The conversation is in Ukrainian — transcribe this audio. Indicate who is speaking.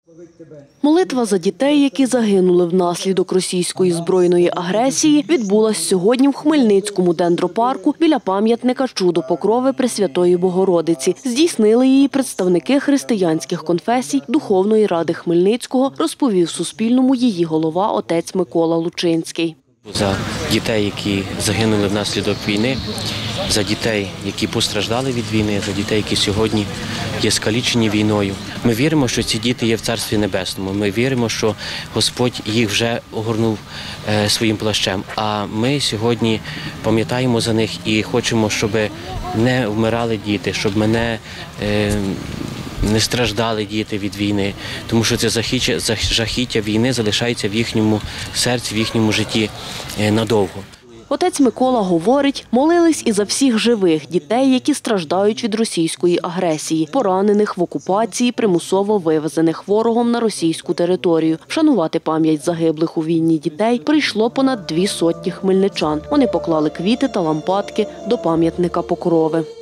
Speaker 1: Молитва за дітей, які загинули внаслідок російської збройної агресії, відбулась сьогодні в Хмельницькому дендропарку біля пам'ятника «Чудо Покрови Пресвятої Богородиці». Здійснили її представники християнських конфесій Духовної ради Хмельницького, розповів Суспільному її голова отець Микола Лучинський.
Speaker 2: За дітей, які загинули внаслідок війни, за дітей, які постраждали від війни, за дітей, які сьогодні є скалічені війною. Ми віримо, що ці діти є в Царстві Небесному. Ми віримо, що Господь їх вже огорнув своїм плащем. А ми сьогодні пам'ятаємо за них і хочемо, щоб не вмирали діти, щоб не страждали діти від війни, тому що це жахіття війни залишається в їхньому серці, в їхньому житті надовго.
Speaker 1: Отець Микола говорить, молились і за всіх живих дітей, які страждають від російської агресії, поранених в окупації, примусово вивезених ворогом на російську територію. Вшанувати пам'ять загиблих у війні дітей прийшло понад 200 хмельничан. Вони поклали квіти та лампадки до пам'ятника Покрови.